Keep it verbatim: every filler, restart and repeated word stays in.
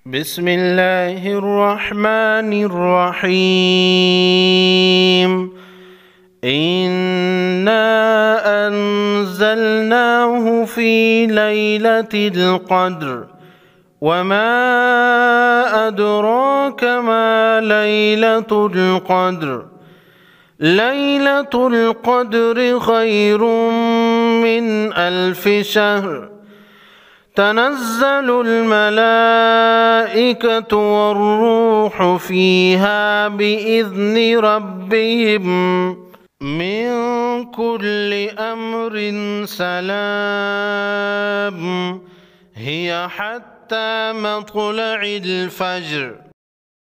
بسم الله الرحمن الرحيم. إنا أنزلناه في ليلة القدر وما أدراك ما ليلة القدر ليلة القدر خير من ألف شهر. تنزل الملائكة والروح فيها بإذن ربهم من كل أمر سلام هي حتى مطلع الفجر.